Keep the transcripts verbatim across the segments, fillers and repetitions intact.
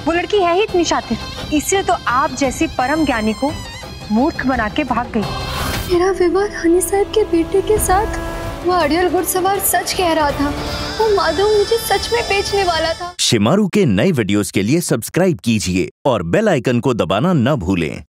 वो लड़की है ही इतनी शातिर, इसलिए तो आप जैसी परम ज्ञानी को मूर्ख बना के भाग गई। मेरा विवाह रानी साहब के बेटे के साथ, वो अड़ियल घुड़सवार सच कह रहा था। वो माधव मुझे सच में बेचने वाला था। शिमारू के नए वीडियोस के लिए सब्सक्राइब कीजिए और बेल आइकन को दबाना न भूलें।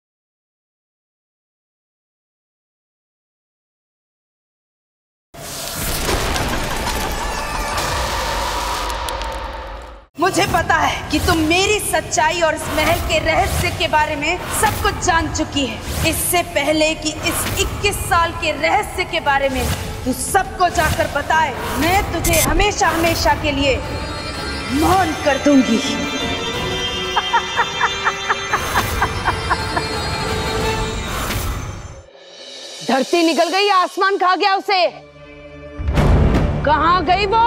मुझे पता है कि तुम मेरी सच्चाई और इस महल के रहस्य के बारे में सब कुछ जान चुकी है। इससे पहले कि इस इक्कीस साल के रहस्य के बारे में तू सबको जाकर बताए, मैं तुझे हमेशा हमेशा के लिए मौन कर दूंगी। धरती निकल गई, आसमान खा गया उसे। कहाँ गई वो?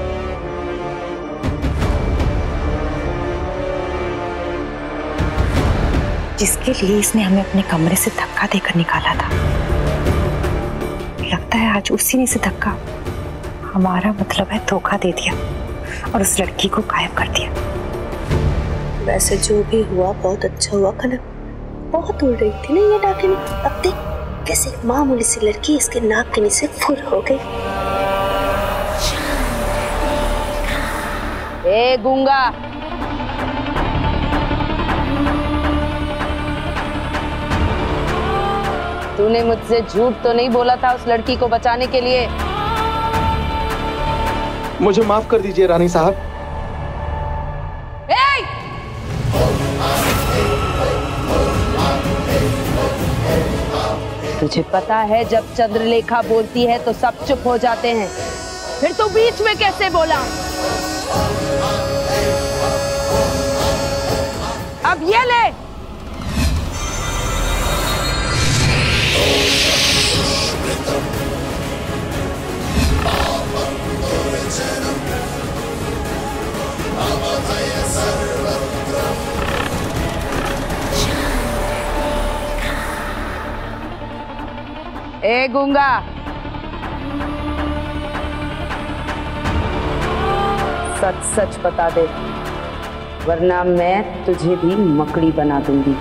जिसके लिए इसने हमें अपने कमरे से धक्का देकर निकाला था, लगता है आज उसी ने इसे धक्का, हमारा मतलब है धोखा दे दिया और उस लड़की को गायब कर दिया। वैसे जो भी हुआ बहुत अच्छा हुआ कनक। बहुत उड़ रही थी ना ये डाकिनी, अब देख कैसे मामूली सी लड़की इसके नाक के नीचे फुर हो गई। ए गूंगा, तूने मुझसे झूठ तो नहीं बोला था उस लड़की को बचाने के लिए? मुझे माफ कर दीजिए रानी साहब। ए! तुझे पता है जब चंद्रलेखा बोलती है तो सब चुप हो जाते हैं, फिर तू बीच में कैसे बोला? अब ये ले। ए गूंगा, सच सच बता दे, वरना मैं तुझे भी मकड़ी बना दूंगी।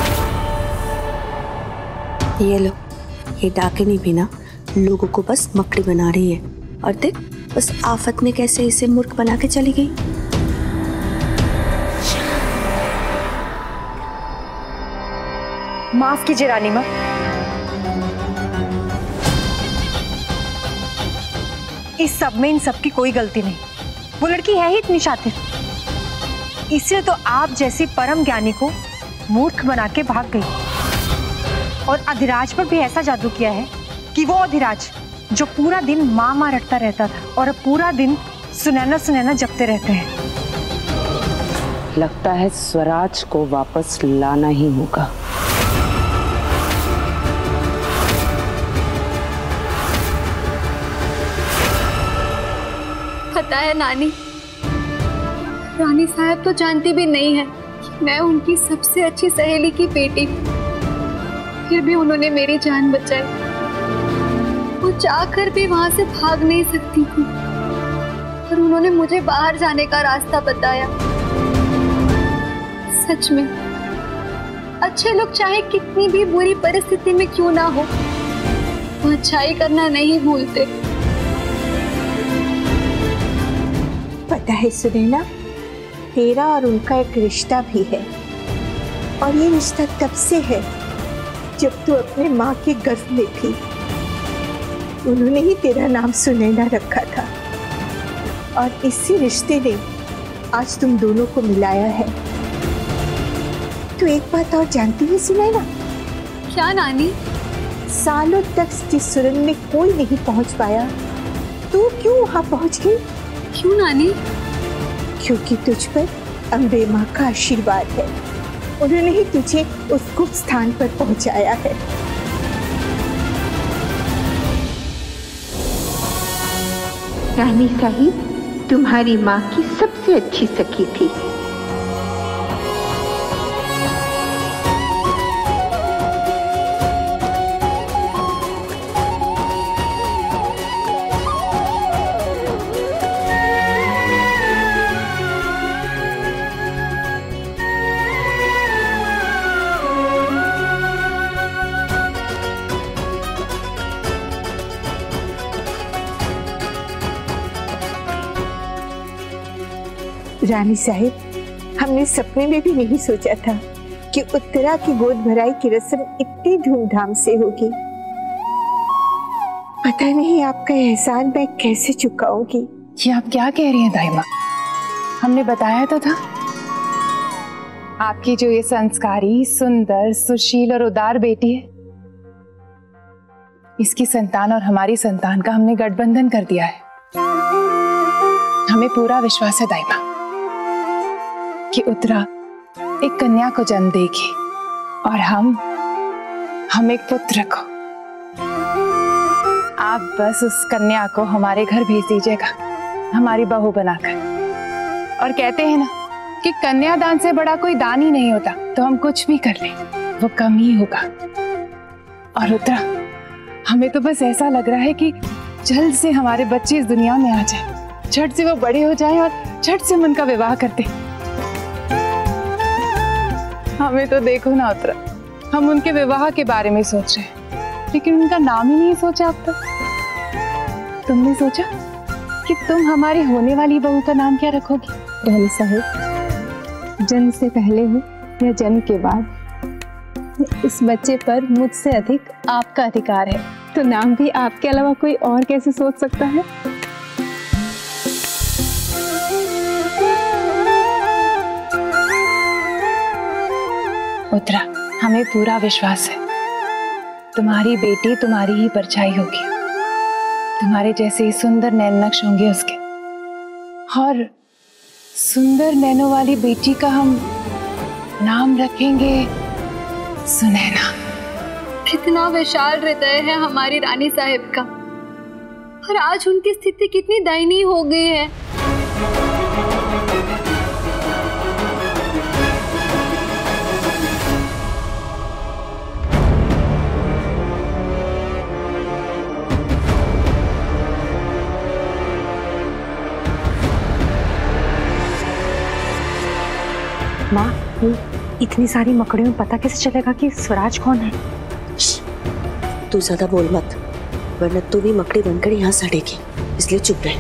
ये लो, ये डाकिनी भी ना लोगों को बस मकड़ी बना रही है, और देख बस आफत ने कैसे इसे मूर्ख बना के चली गई। माफ कीजिए रानी माँ, इस सब में इन सब की कोई गलती नहीं। वो लड़की है ही इतनी शातिर, इसलिए तो आप जैसी परम ज्ञानी को मूर्ख बना के भाग गई और अधिराज पर भी ऐसा जादू किया है कि वो अधिराज जो पूरा दिन माँ माँ रटता रहता था और अब पूरा दिन सुनैना सुनैना जपते रहते हैं। लगता है स्वराज को वापस लाना ही होगा। पता है नानी, रानी साहब तो जानती भी नहीं है कि मैं उनकी सबसे अच्छी सहेली की बेटी, फिर भी उन्होंने मेरी जान बचाई। वो चाहकर भी वहां से भाग नहीं सकती थी और उन्होंने मुझे बाहर जाने का रास्ता बताया। सच में अच्छे लोग चाहे कितनी भी बुरी परिस्थिति में क्यों ना हो, वो अच्छाई करना नहीं भूलते। पता है सुनैना, तेरा और उनका एक रिश्ता भी है, और ये रिश्ता तब से है जब तू अपने माँ के गर्भ में थी। उन्होंने ही तेरा नाम सुनैना रखा था, और इसी रिश्ते ने आज तुम दोनों को मिलाया है। तू एक बात और जानती है सुनैना? क्या नानी? सालों तक जिस सुरंग में कोई नहीं पहुंच पाया, तू क्यों वहां पहुंच गई? क्यों नानी? क्योंकि तुझ पर अम्बे माँ का आशीर्वाद है। उन्होंने ही तुझे उस गुप्त स्थान पर पहुंचाया है। रानी साहिब तुम्हारी माँ की सबसे अच्छी सखी थी। रानी साहिब, हमने सपने में भी नहीं सोचा था कि उत्तरा की गोद भराई की रस्म इतनी धूमधाम से होगी। पता नहीं आपका एहसान मैं कैसे चुकाऊंगी। ये आप क्या कह रही हैं दाई माँ? हमने बताया तो था, आपकी जो ये संस्कारी, सुंदर, सुशील और उदार बेटी है, इसकी संतान और हमारी संतान का हमने गठबंधन कर दिया है। हमें पूरा विश्वास है दाई माँ कि उत्तरा एक कन्या को जन्म देगी और हम हम एक पुत्र को। आप बस उस कन्या को हमारे घर भेज दीजिएगा, हमारी बहू बनाकर। और कहते हैं ना कि कन्यादान से बड़ा कोई दान ही नहीं होता, तो हम कुछ भी कर लें वो कम ही होगा। और उत्तरा, हमें तो बस ऐसा लग रहा है कि जल्द से हमारे बच्चे इस दुनिया में आ जाए, झट से वो बड़े हो जाएं और झट से हम उनका विवाह करते। हमें तो देखो ना उत्तरा, हम उनके विवाह के बारे में सोच रहे हैं, लेकिन उनका नाम ही नहीं सोचा अब तक। तुमने सोचा कि तुम हमारी होने वाली बहू का नाम क्या रखोगी? रानी साहिब, जन्म से पहले हो या जन्म के बाद, इस बच्चे पर मुझसे अधिक आपका अधिकार है, तो नाम भी आपके अलावा कोई और कैसे सोच सकता है? उत्तरा, हमें पूरा विश्वास है तुम्हारी बेटी तुम्हारी ही परछाई होगी, तुम्हारे जैसे ही सुंदर नैन नक्श होंगे उसके। और सुंदर नैनों वाली बेटी का हम नाम रखेंगे सुनैना। कितना विशाल हृदय है हमारी रानी साहिब का, और आज उनकी स्थिति कितनी दयनीय हो गई है। माँ, इतनी सारी मकड़ियों में पता कैसे चलेगा कि स्वराज कौन है? तू ज्यादा बोल मत, वरना तू भी मकड़ी बनकर यहाँ सड़ेगी, इसलिए चुप रहे।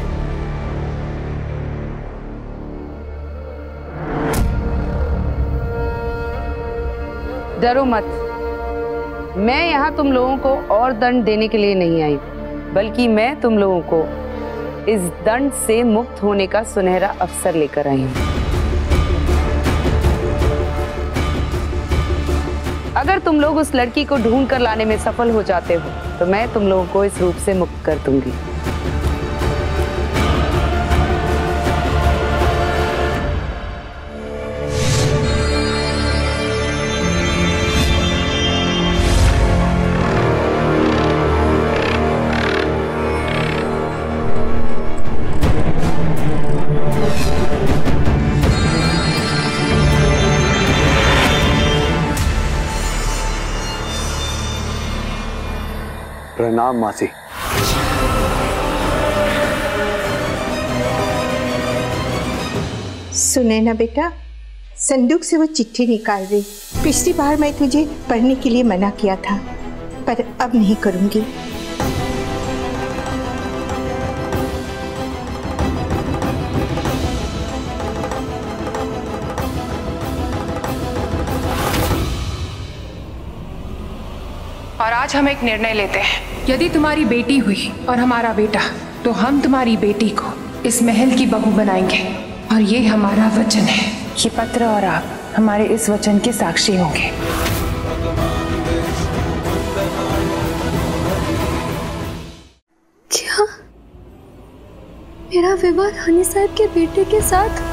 डरो मत, मैं यहाँ तुम लोगों को और दंड देने के लिए नहीं आई, बल्कि मैं तुम लोगों को इस दंड से मुक्त होने का सुनहरा अवसर लेकर आई हूँ। अगर तुम लोग उस लड़की को ढूंढ कर लाने में सफल हो जाते हो तो मैं तुम लोगों को इस रूप से मुक्त कर दूंगी। प्रणाम मासी। सुनैना बेटा, संदूक से वो चिट्ठी निकाल रही। पिछली बार मैं तुझे पढ़ने के लिए मना किया था, पर अब नहीं करूंगी। और आज हम एक निर्णय लेते हैं, यदि तुम्हारी बेटी हुई और हमारा बेटा, तो हम तुम्हारी बेटी को इस महल की बहू बनाएंगे, और ये हमारा वचन है। ये पत्र और आप हमारे इस वचन के साक्षी होंगे। क्या मेरा विवाह रानी साहब के बेटे के साथ?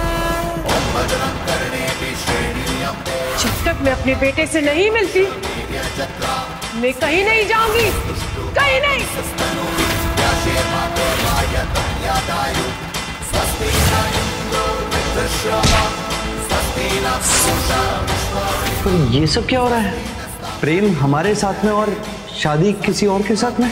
जब तक मैं अपने बेटे से नहीं मिलती, मैं कहीं नहीं जाऊंगी, कहीं नहीं। पर ये सब क्या हो रहा है? प्रेम हमारे साथ में और शादी किसी और के साथ में?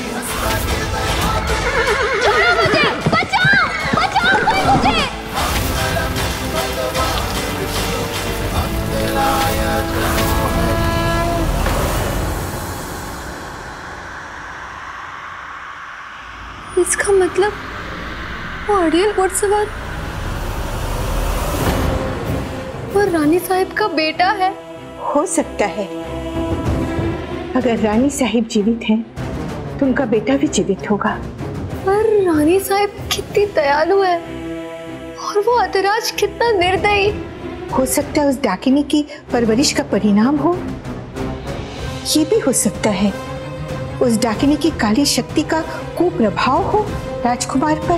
इसका मतलब वो अड़ियल घुड़सवार वो रानी साहब का बेटा है? हो सकता है। अगर रानी साहिब जीवित हैं तो उनका बेटा भी जीवित होगा। पर रानी साहब कितनी दयालु है और वो अतराज कितना निर्दयी। हो सकता है उस डाकिनी की परवरिश का परिणाम हो। ये भी हो सकता है उस डाकिनी की काली शक्ति का कुप्रभाव हो राजकुमार पर।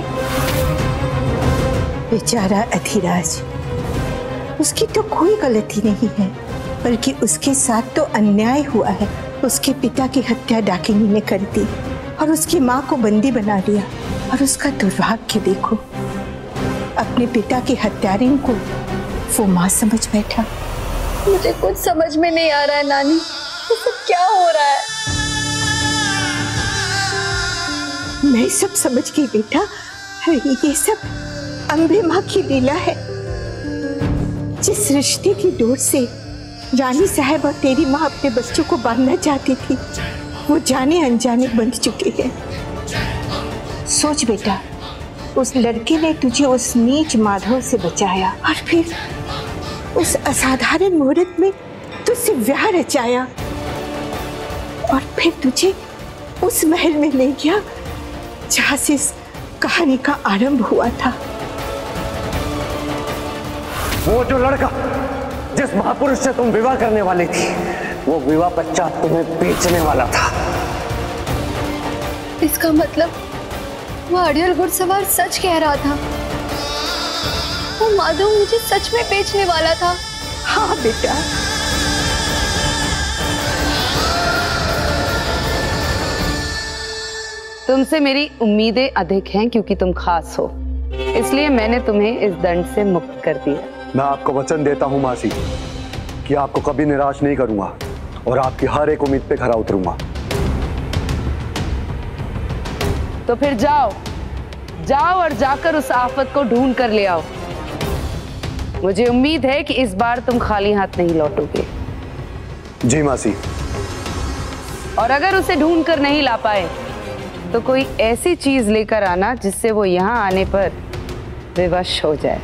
बेचारा अधिराज, उसकी तो कोई गलती नहीं है, बल्कि उसके साथ तो अन्याय हुआ है। उसके पिता की हत्या डाकिनी ने कर दी और उसकी माँ को बंदी बना लिया। और उसका दुर्भाग्य देखो, अपने पिता के हत्यारिन को वो माँ समझ बैठा। मुझे कुछ समझ में नहीं आ रहा है नानी, ये सब क्या हो रहा है? मैं सब समझ गई बेटा, ये सब अम्बे माँ की लीला है। जिस रिश्ते की डोर से रानी साहब और तेरी माँ अपने बच्चों को बांधना चाहती थी, वो जाने अनजाने बंध चुके हैं। सोच बेटा, उस लड़के ने तुझे उस नीच माधव से बचाया और फिर उस असाधारण मुहूर्त में तुझसे ब्याह रचाया और फिर तुझे उस महल में ले गया जहां से इस कहानी का आरंभ हुआ था। वो जो लड़का जिस महापुरुष से तुम विवाह करने वाली थी, वो विवाह पश्चात तुम्हें बेचने वाला था। इसका मतलब वो अड़ियल घुड़सवार सच कह रहा था। वो माधव मुझे सच में बेचने वाला था। हाँ बेटा, तुमसे मेरी उम्मीदें अधिक हैं क्योंकि तुम खास हो, इसलिए मैंने तुम्हें इस दंड से मुक्त कर दिया। मैं आपको वचन देता हूँ मासी कि आपको कभी निराश नहीं करूंगा और आपकी हर एक उम्मीद पे खरा उतरूंगा। तो फिर जाओ जाओ और जाकर उस आफत को ढूंढ कर ले आओ। मुझे उम्मीद है कि इस बार तुम खाली हाथ नहीं लौटोगे। जी मासी। और अगर उसे ढूंढ कर नहीं ला पाए तो कोई ऐसी चीज लेकर आना जिससे वो यहाँ आने पर विवश हो जाए।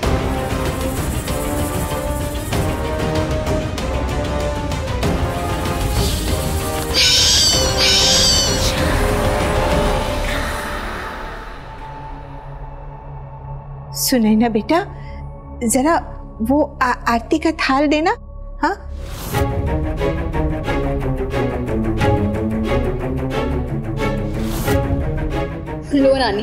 सुनैना बेटा, जरा वो आ, आरती का थाल देना। हाँ, लो रानी।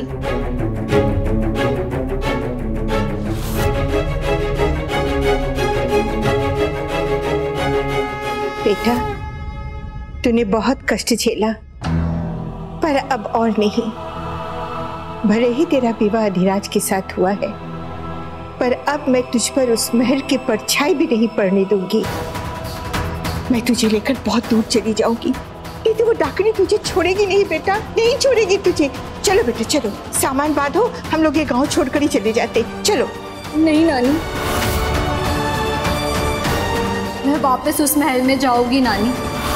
बेटा, तूने बहुत कष्ट झेला, पर अब और नहीं। भले ही तेरा विवाह अधिराज के साथ हुआ है, पर अब मैं तुझ पर उस महल की परछाई भी नहीं पड़ने दूंगी। मैं तुझे लेकर बहुत दूर चली जाऊंगी। ये तो वो डाकनी तुझे छोड़ेगी नहीं बेटा, नहीं छोड़ेगी तुझे। चलो बेटा चलो, सामान बांधो, हम लोग ये गांव छोड़कर ही चले जाते। चलो। नहीं नानी, मैं वापस उस महल में जाऊंगी नानी।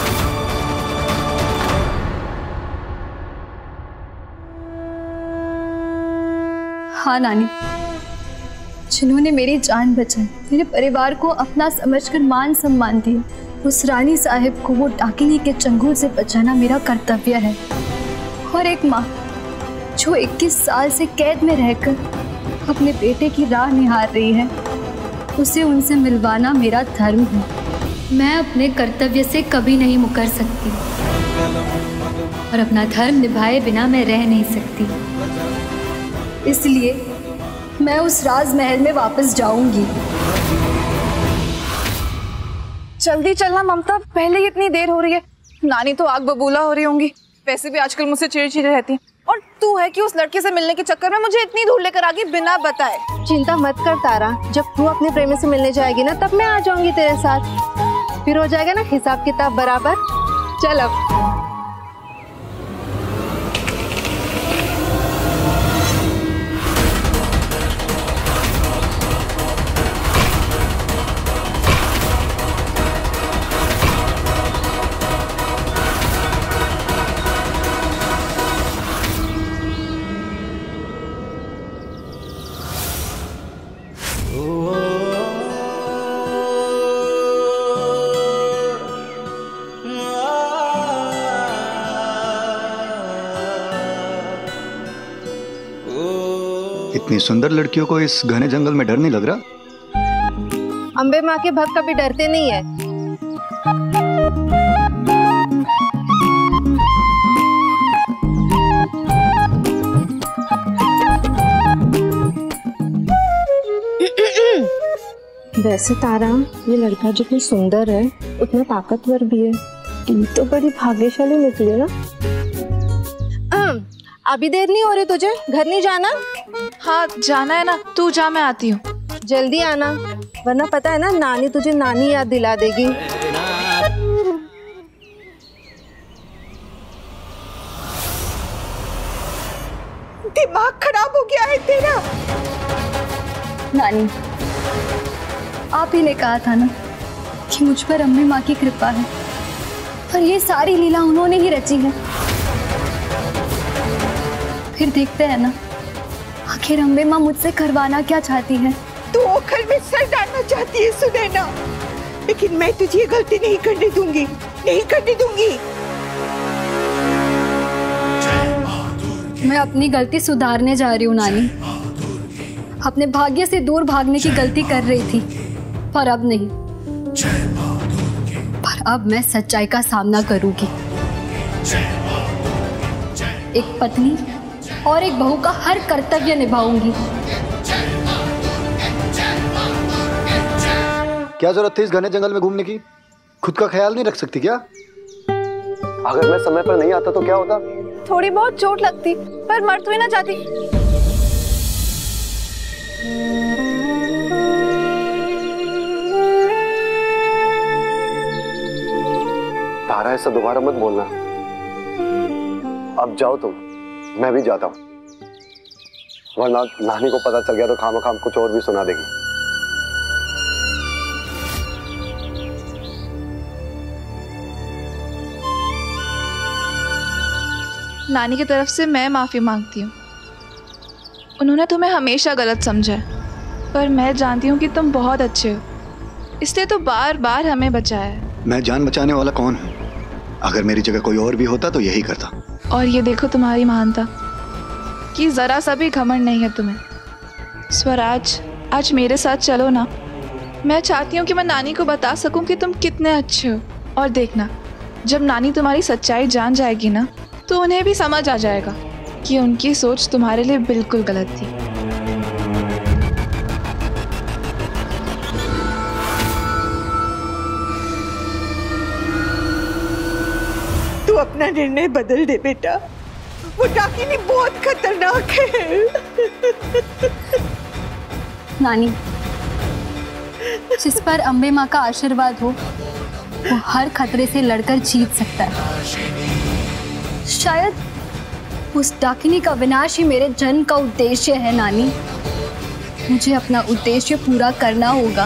हाँ नानी, जिन्होंने मेरी जान बचाई, मेरे परिवार को अपना समझकर मान सम्मान दिया, उस रानी साहिब को वो डाकिनी के चंगुल से बचाना मेरा कर्तव्य है। और एक माँ जो इक्कीस साल से कैद में रहकर अपने बेटे की राह निहार रही है, उसे उनसे मिलवाना मेरा धर्म है। मैं अपने कर्तव्य से कभी नहीं मुकर सकती और अपना धर्म निभाए बिना मैं रह नहीं सकती। इसलिए मैं उस राजमहल में वापस जाऊंगी। जल्दी चलना ममता, पहले ही इतनी देर हो रही है। नानी तो आग बबूला हो रही होंगी। वैसे भी आजकल मुझसे चिड़चिड़ी रहती है, और तू है कि उस लड़के से मिलने के चक्कर में मुझे इतनी दूर लेकर आ गई बिना बताए। चिंता मत कर तारा, जब तू अपने प्रेमी से मिलने जाएगी ना, तब मैं आ जाऊंगी तेरे साथ। फिर हो जाएगा ना हिसाब किताब बराबर। चल अब। इतनी सुंदर लड़कियों को इस घने जंगल में डर नहीं लग रहा? अम्बे माँ के भक्त कभी डरते नहीं है। वैसे तारा, ये लड़का जितना सुंदर है उतना ताकतवर भी है। तुम तो बड़ी भाग्यशाली निकली ना। अभी देर नहीं हो रही तुझे? घर नहीं जाना? हाँ जाना है ना, तू जा, मैं आती हूँ। जल्दी आना, वरना पता है ना नानी तुझे नानी याद दिला देगी। दिमाग खराब हो गया है तेरा। नानी, आप ही ने कहा था ना कि मुझ पर अम्बे माँ की कृपा है, और ये सारी लीला उन्होंने ही रची है। फिर देखते हैं ना आखिर अम्बे माँ मुझसे करवाना क्या चाहती है। तू ओखल में सर डालना चाहती है सुनैना, लेकिन मैं तुझे गलती नहीं करने दूंगी, नहीं करने दूंगी। मैं अपनी गलती सुधारने जा रही हूँ नानी। अपने भाग्य से दूर भागने की गलती कर रही थी, पर अब नहीं। पर अब मैं सच्चाई का सामना करूंगी। एक पत्नी और एक बहू का हर कर्तव्य निभाऊंगी। क्या जरूरत थी इस घने जंगल में घूमने की? खुद का ख्याल नहीं रख सकती क्या? अगर मैं समय पर नहीं आता तो क्या होता? थोड़ी बहुत चोट लगती, पर मर तो ही ना जाती। तारा, ऐसा दोबारा मत बोलना। अब जाओ तुम, मैं भी जाता हूँ, वरना नानी को पता चल गया तो खाम खाम कुछ और भी सुना देगी। नानी की तरफ से मैं माफ़ी मांगती हूँ। उन्होंने तुम्हें हमेशा गलत समझा है, पर मैं जानती हूँ कि तुम बहुत अच्छे हो, इसलिए तो बार बार हमें बचाया है। मैं जान बचाने वाला कौन हूँ? अगर मेरी जगह कोई और भी होता तो यही करता। और ये देखो तुम्हारी महानता, कि जरा सा भी घमंड नहीं है तुम्हें। स्वराज, आज मेरे साथ चलो ना। मैं चाहती हूँ कि मैं नानी को बता सकूँ कि तुम कितने अच्छे हो। और देखना, जब नानी तुम्हारी सच्चाई जान जाएगी ना, तो उन्हें भी समझ आ जाएगा कि उनकी सोच तुम्हारे लिए बिल्कुल गलत थी। तू अपना निर्णय बदल दे बेटा, वो डाकिनी बहुत खतरनाक है। नानी, जिस पर अम्बे माँ का आशीर्वाद हो वो हर खतरे से लड़कर जीत सकता है। शायद उस डाकिनी का विनाश ही मेरे जन्म का उद्देश्य है। नानी, मुझे अपना उद्देश्य पूरा करना होगा।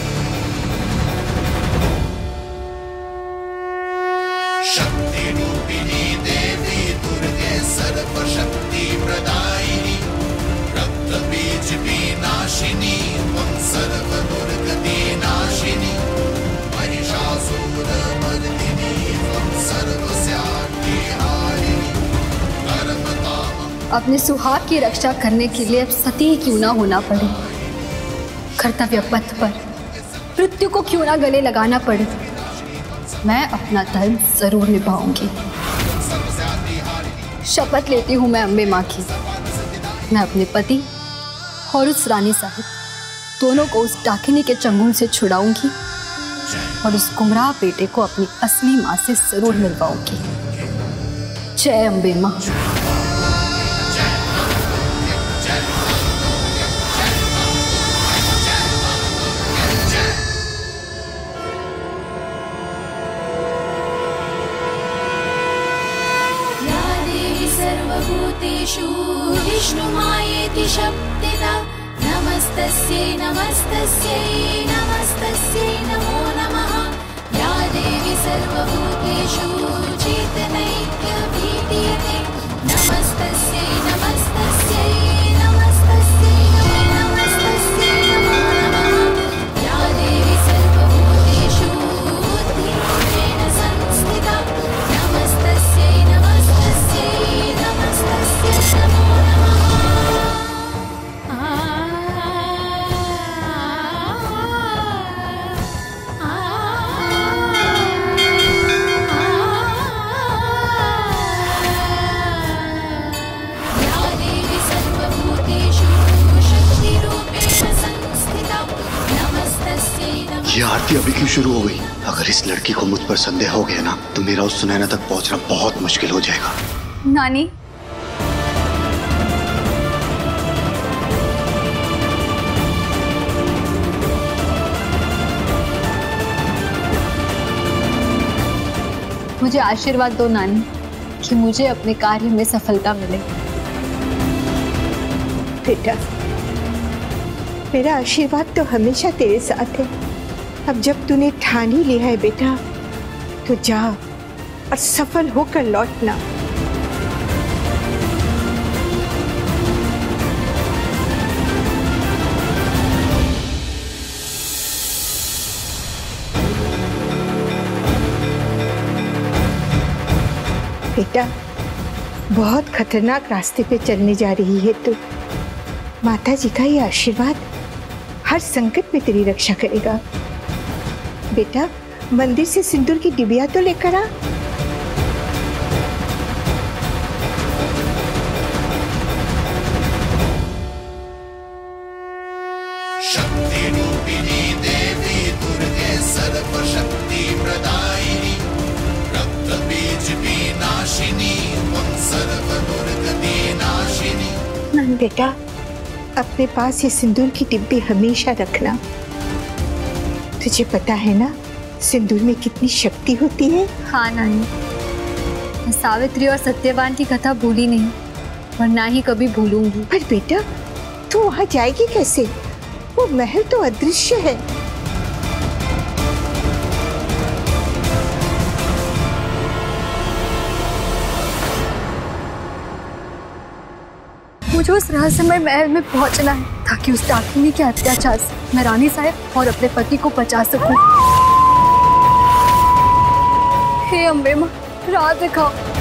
शक्ति रूपिणी देवी दुर्गे सर्वशक्ति प्रदायिनी रक्त बीज विनाशिनी त्वं सर्व दुर्गति नाशिनी महिषासुर मर्दिनी त्वं सर्वस्यार्ति हारिणी। अपने सुहाग की रक्षा करने के लिए अब सती ही क्यों ना होना पड़े, कर्तव्य पथ पर मृत्यु को क्यों ना गले लगाना पड़े, मैं अपना धर्म जरूर निभाऊंगी। शपथ लेती हूँ मैं अम्बे माँ की, मैं अपने पति और उस रानी साहिब दोनों को उस डाकिनी के चंगुल से छुड़ाऊंगी और उस गुमराह बेटे को अपनी असली माँ से जरूर मिलवाऊंगी। जय अम्बे माँ। सर्वभूतेषु विष्णुमायेति शब्दिता नमस्तस्यै नमस्तस्यै नमस्तस्यै नमो नमः। या देवी सर्वभूतेषु चेतनैक्यभीतीयते नमस्तस्यै नमस्तस्यै नमस्तस्यै नमस्तस्यै नमो नमः। या देवी सर्वभूतेषु बुद्धिरूपेण संस्थिता नमस्तस्यै नमस्तस्यै नमस्तस्यै नमो नमः। ये अभी क्यों शुरू हो गई? अगर इस लड़की को मुझ पर संदेह हो गया ना तो मेरा उस सुनैना तक पहुंचना बहुत मुश्किल हो जाएगा। नानी, मुझे आशीर्वाद दो नानी कि मुझे अपने कार्य में सफलता मिले। बेटा, मेरा आशीर्वाद तो हमेशा तेरे साथ है। अब जब तूने ठान ही लिया है बेटा, तो जा और सफल होकर लौटना। बेटा, बहुत खतरनाक रास्ते पे चलने जा रही है तू। माता जी का ये आशीर्वाद हर संकट में तेरी रक्षा करेगा। बेटा, मंदिर से सिंदूर की डिबिया तो लेकर आ। शक्ति रूपिणी देवी दुर्गे सर्वशक्ति प्रदायिनी रक्त बीज विनाशिनी त्वं सर्व दुर्गति नाशिनी। नन बेटा, अपने पास ये सिंदूर की डिब्बी हमेशा रखना। तुझे पता है ना सिंदूर में कितनी शक्ति होती है? हाँ नानी, मैं सावित्री और सत्यवान की कथा भूली नहीं और ना ही कभी भूलूंगी। पर बेटा, तू वहां जाएगी कैसे? वो महल तो अदृश्य है। मुझे उस रहस्यमय महल में पहुंचना है ताकि उस डाकिनी के अत्याचार से मैं रानी साहब और अपने पति को बचा सकूं। हे अम्बे मां, राह दिखाओ।